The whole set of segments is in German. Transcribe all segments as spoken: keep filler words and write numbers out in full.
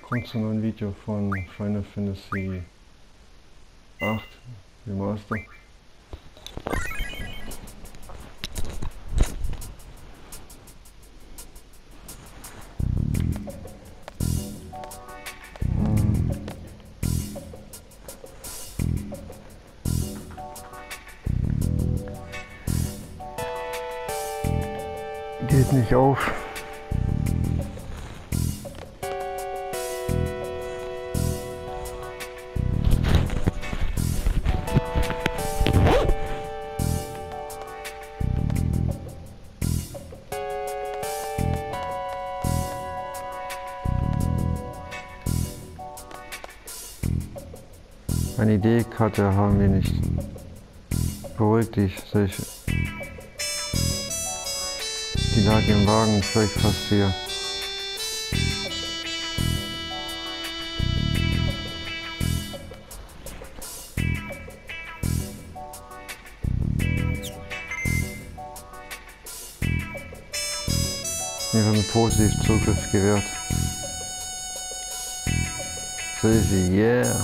Willkommen zu einem neuen Video von Final Fantasy acht Remaster. Geht nicht auf. Eine Idee-Karte haben wir nicht. Beruhig dich, ich. Die lag im Wagen, vielleicht fast hier. Mir wird mir positiv Zugriff gewährt. Sehe sie, yeah!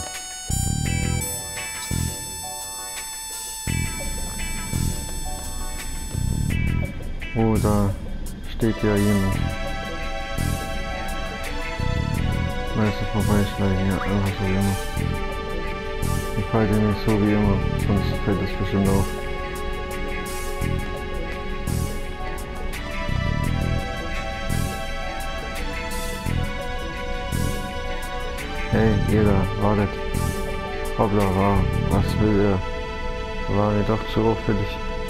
Oh, da steht ja jemand. Meister vorbeischleichen, ja, einfach so wie immer. Ich halte mich so wie immer, sonst fällt es bestimmt auf. Hey, jeder, wartet. Hoppla, war, was will er? War mir doch zu auffällig.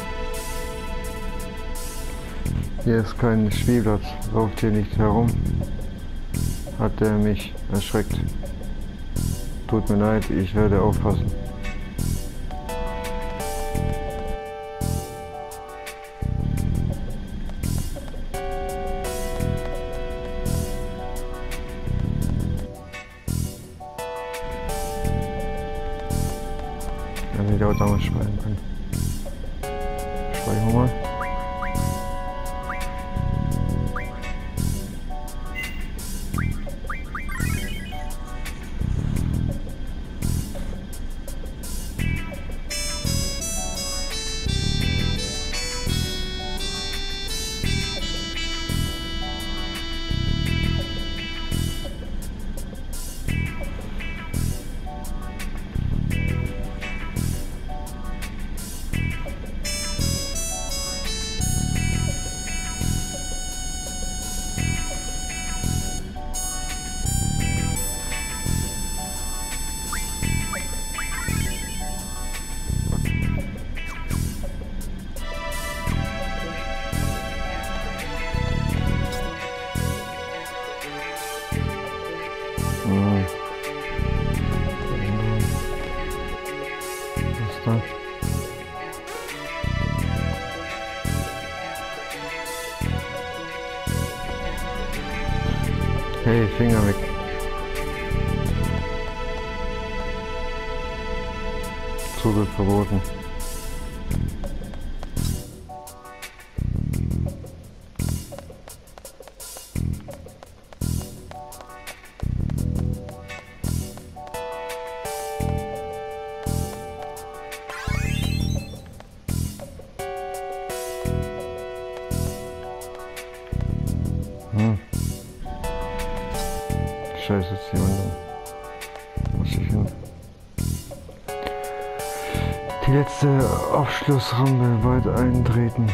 Hier ist kein Spielplatz, lauft hier nicht herum. Hat er mich erschreckt. Tut mir leid, ich werde aufpassen. Wenn wir die auch damals schreiben können. Speichern wir mal. Was da? Hey, Finger weg. Zugriff verboten. Hm. Scheiße, jetzt jemand da. Muss ich hin. Die letzte Abschlussrampe bald eintreten.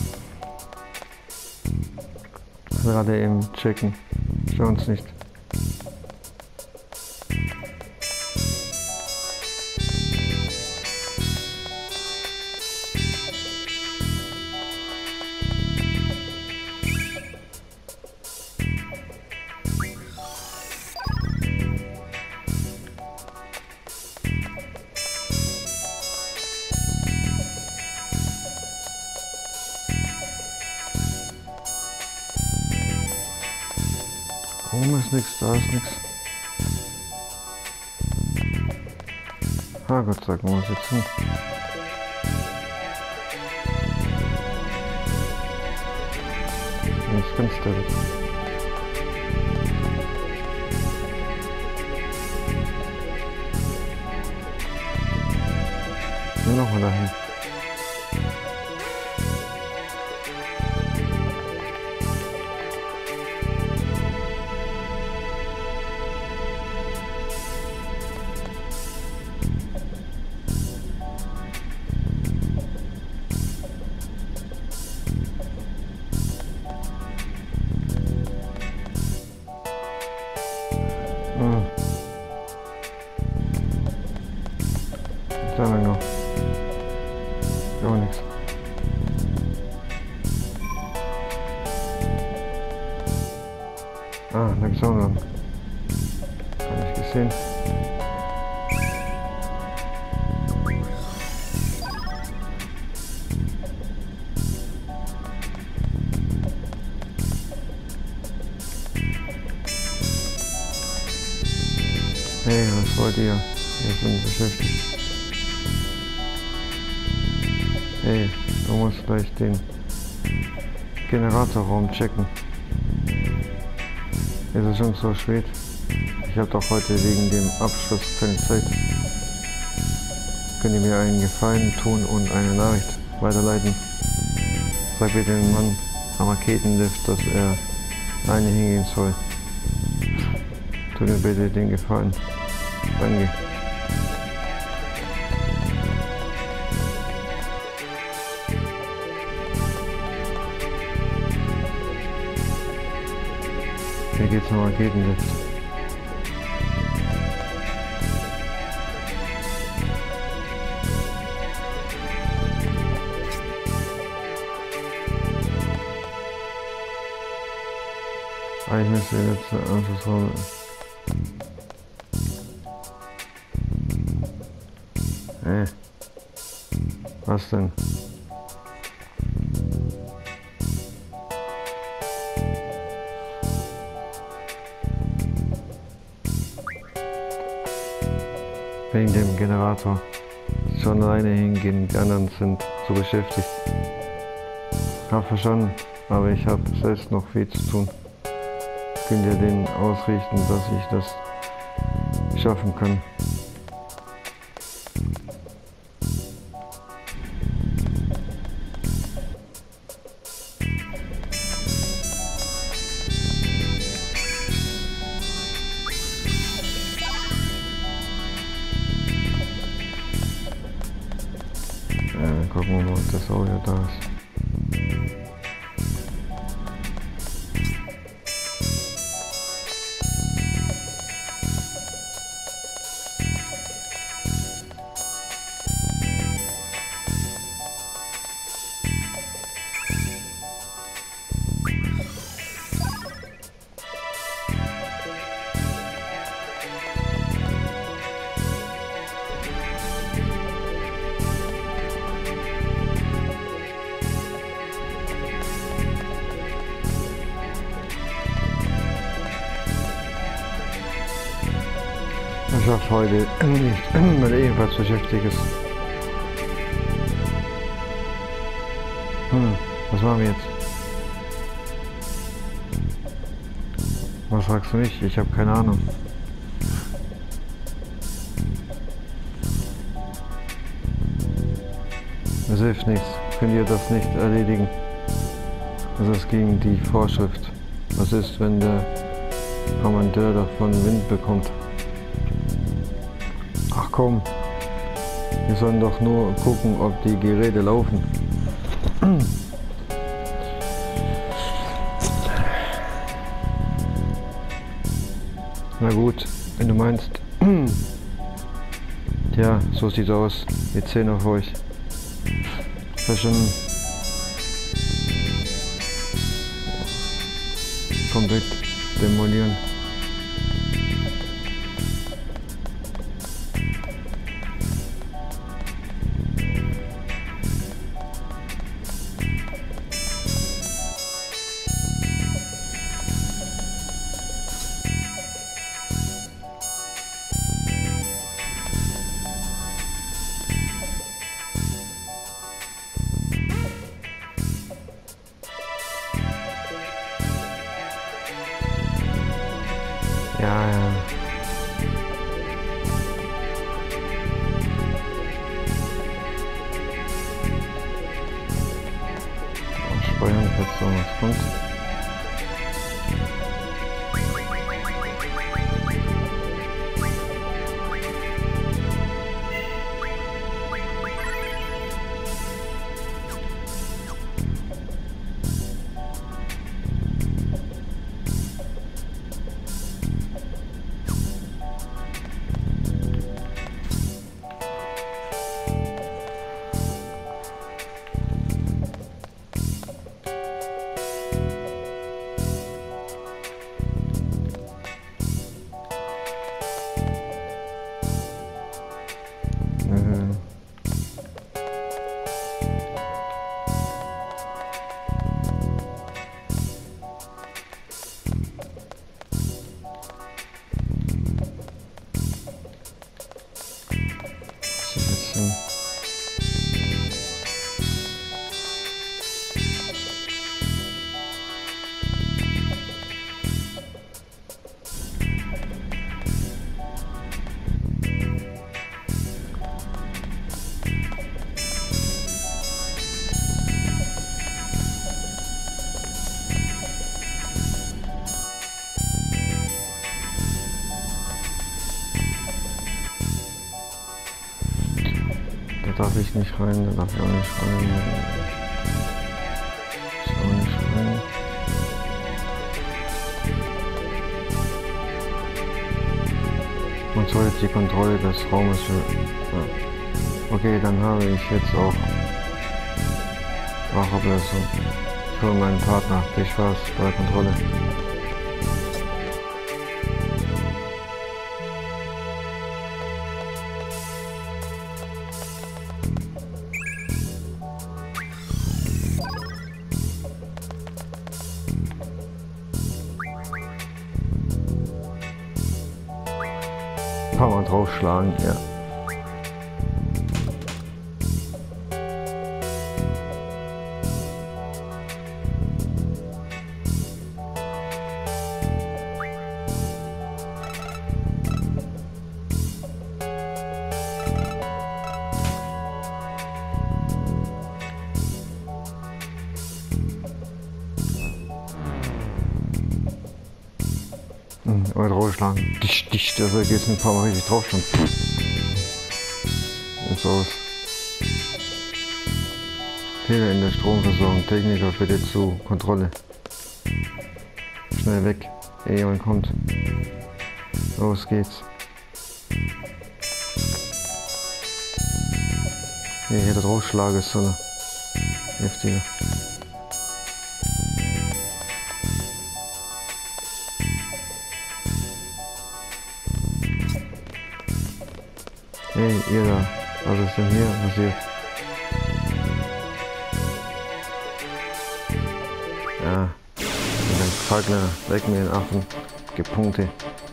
Gerade eben checken. Schauen uns nicht. Oben ist nichts, da ist nichts. Ah Gott, sagen wir uns jetzt hin. Ins Fenster. nochmal dahin. Hm. Sehr lange. Gar nichts. Ah, da gibt's auch noch. Gar nicht gesehen. Hey, was wollt ihr? Wir sind beschäftigt. Hey, du musst gleich den Generatorraum checken. Es ist schon so spät. Ich habe doch heute wegen dem Abschluss keine Zeit. Könnt ihr mir einen Gefallen tun und eine Nachricht weiterleiten? Sag bitte dem Mann am Raketenlift, dass er eine hingehen soll. Tu mir bitte den Gefallen. Danke. Hier geht's zum Raketenlift. Eigentlich müsste jetzt der Anschlussraum. Äh. Was denn? Wegen dem Generator. Schon alleine hingehen, die anderen sind so beschäftigt. Hab verstanden, aber ich habe selbst noch viel zu tun. Könnt ihr denen ausrichten, dass ich das schaffen kann? Äh, gucken wir mal, ob das Audio da ist. Ich hoffe heute nicht mit irgendwas beschäftigt ist. Hm, was machen wir jetzt? Was fragst du mich? Ich habe keine Ahnung. Es hilft nichts. Könnt ihr das nicht erledigen? Das ist gegen die Vorschrift. Was ist, wenn der Kommandeur davon Wind bekommt? Ach komm, wir sollen doch nur gucken, ob die Geräte laufen. Na gut, wenn du meinst. Tja, so sieht's aus. Wir zählen auf euch. Verstanden. Komplett demolieren. Ja, ja. So, was kommt? Da darf ich nicht rein, da darf ich auch nicht rein. Ich auch nicht rein. Man sollte die Kontrolle des Raumes für... Ja. Okay, dann habe ich jetzt auch Wachablösung für meinen Partner. Viel Spaß bei der Kontrolle. Kann man draufschlagen, ja. Oder draufschlagen. Dicht, dicht, also geht es ein paar Mal richtig drauf schon. Jetzt aus. Fehler in der Stromversorgung. Techniker bitte zu Kontrolle. Schnell weg, ehe jemand kommt. Los geht's. Hier, hier der Draufschlag ist so heftiger. Hey, ihr da, was ist denn hier passiert? Ja, ein Falkner, weg mir den Affen, gib Punkte.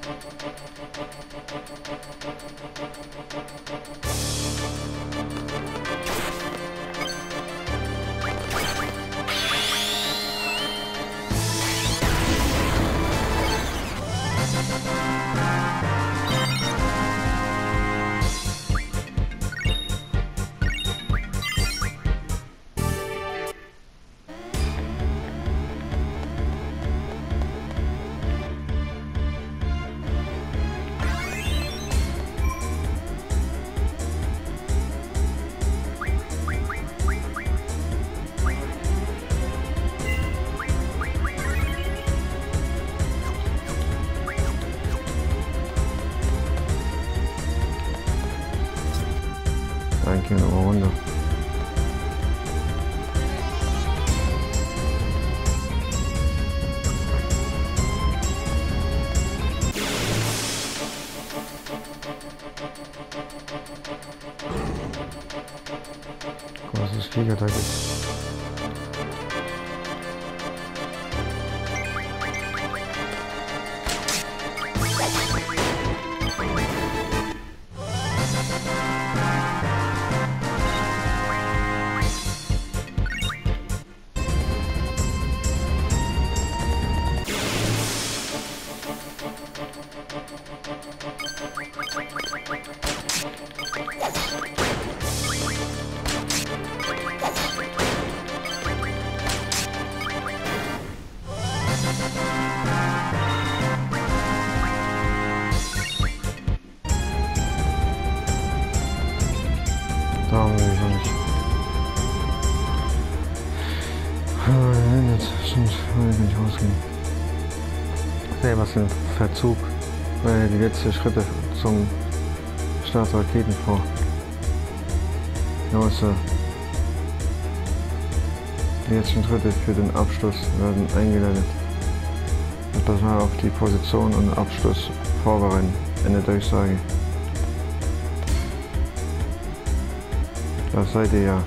Ein Kilo runter. Großes Flieger da gibt. Okay, was im Verzug, äh, die letzten Schritte zum Start der Raketen vor. Also, die letzten Schritte für den Abschluss werden eingeleitet. Und das war auf die Position und Abschluss vorbereiten. Ende Durchsage. Das seid ihr ja.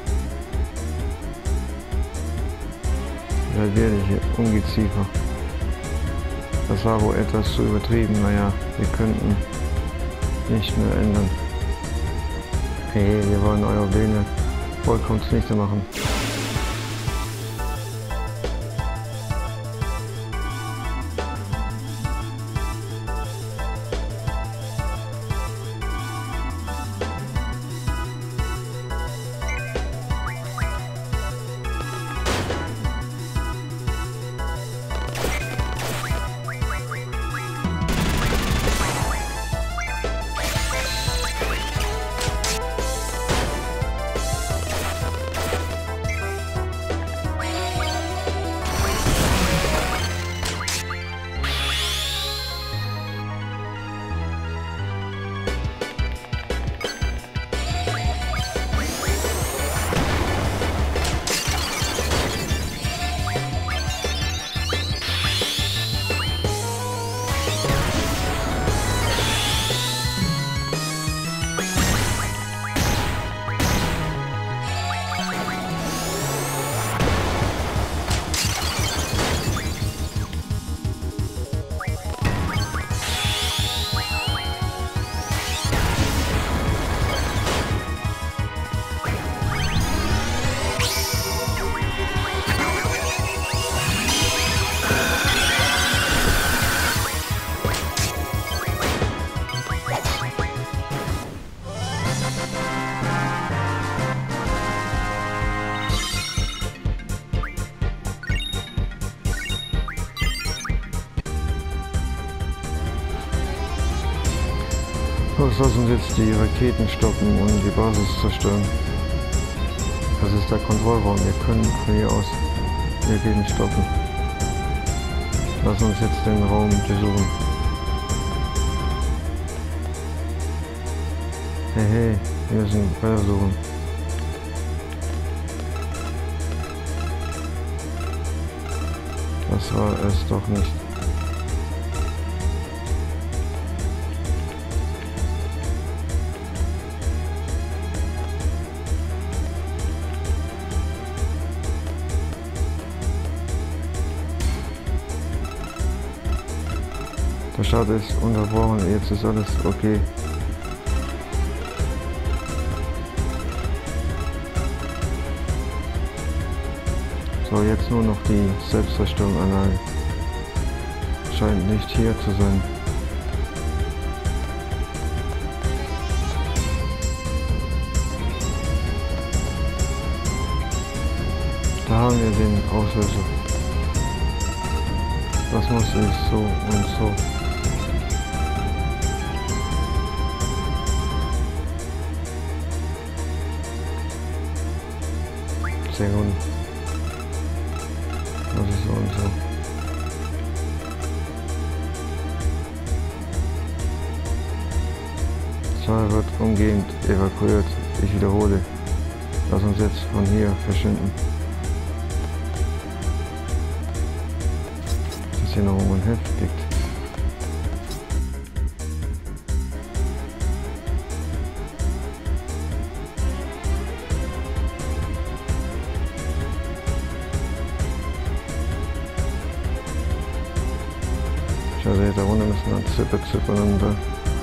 Da werde ich Ungeziefer. Das war wohl etwas zu übertrieben. Naja, wir könnten nicht mehr ändern. Hey, wir wollen eure Pläne vollkommen zunichte machen. Los, lass uns jetzt die Raketen stoppen und die Basis zerstören. Das ist der Kontrollraum. Wir können von hier aus die Raketen stoppen. Lass uns jetzt den Raum durchsuchen. Hey, hey, wir müssen weiter suchen. Das war es doch nicht. Der Start ist unterbrochen, jetzt ist alles okay. So, jetzt nur noch die Selbstzerstörungsanlage. Scheint nicht hier zu sein. Da haben wir den Auslöser. Das muss ich so und so. Sehr gut. Das ist so und so. Saal wird umgehend evakuiert. Ich wiederhole. Lass uns jetzt von hier verschwinden. Dass hier noch irgendwo ein Heft liegt. Also da unten müssen wir zippe zippern und da.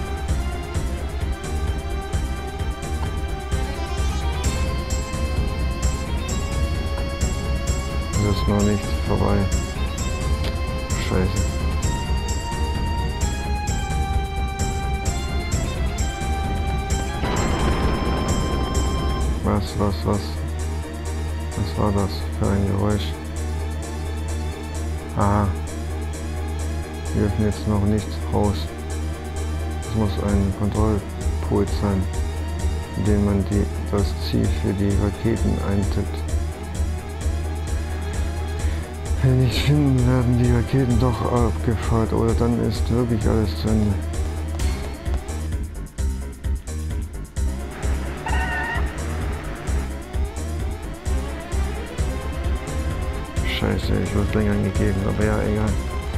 Das ist noch nicht vorbei. Scheiße. Was, was, was? Was war das für ein Geräusch? Aha. Wir dürfen jetzt noch nicht raus. Es muss ein Kontrollpult sein, in dem man die, das Ziel für die Raketen eintippt. Wenn nicht finden, werden die Raketen doch abgefeuert oder dann ist wirklich alles zu Ende. Scheiße, ich wurde länger angegeben, aber ja, egal.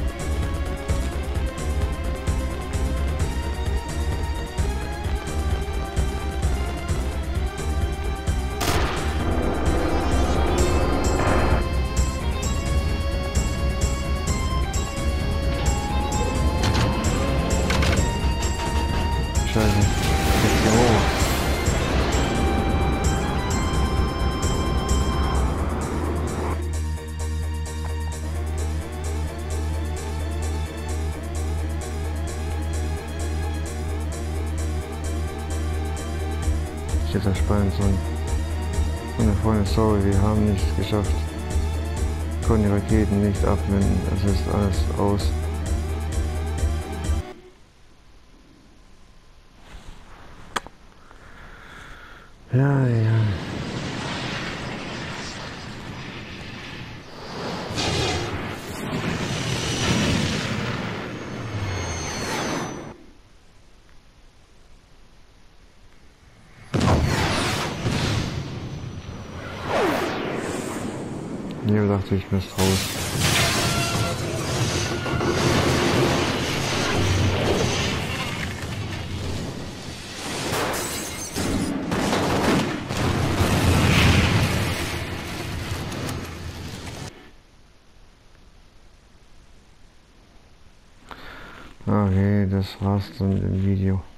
Scheiße, jetzt hier hoch. Ich hätte sparen sollen. Meine Freunde, sorry, wir haben nichts geschafft. Wir konnten die Raketen nicht abwenden, es ist alles aus. Ja, ja. Hier dachte ich, müsste raus. Okay, das war's dann mit dem Video.